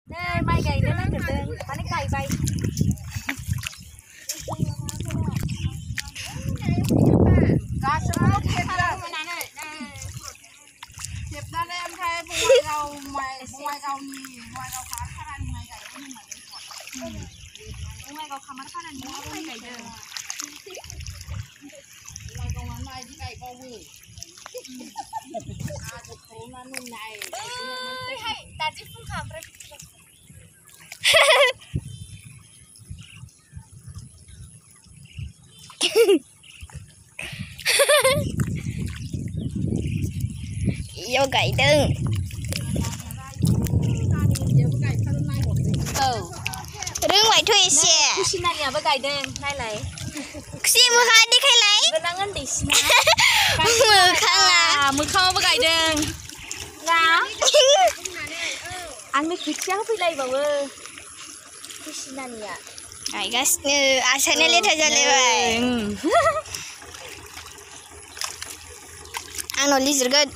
Đây mai gầy đến nó được bán cái cày bay. Cá sấu thiệt là thiệt ra đây em thấy ngoài gầu phá khăn ăn ngoài gầy nó mà ngoài gầu khăm khăn ăn nó mai gầy được. Ngoài gầu ăn mai cái gầy bao nhiêu? À cái phố nó nung này. Hay tadi pun kabar. Vô gậy đừng. Đừng ngoài thuê xe. Xin này nhà với gầy đừng này lấy. Xin mua khai đi khai lấy. Bên đang ăn đi xin. Mưa khang à. Mưa khâu với gầy đừng. Nào. Ăn cái cháu với đây vào ơi. Xin này nhà. Ay guys, asalnya lihat aja lewat. Ang nulis juga.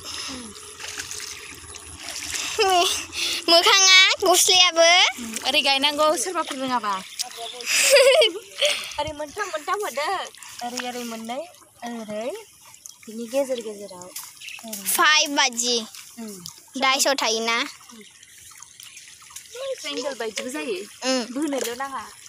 Mưa khang á, gusli apa? Ari gaynango soरबाफोर रोङाबा. Ari मोनथाम होदो. Ari मोननै. ओरै बिनि गेजेराव. 5 बाजि. 250 थायोना. Triangle बायदिबो जायो. बोनोल' नाङा.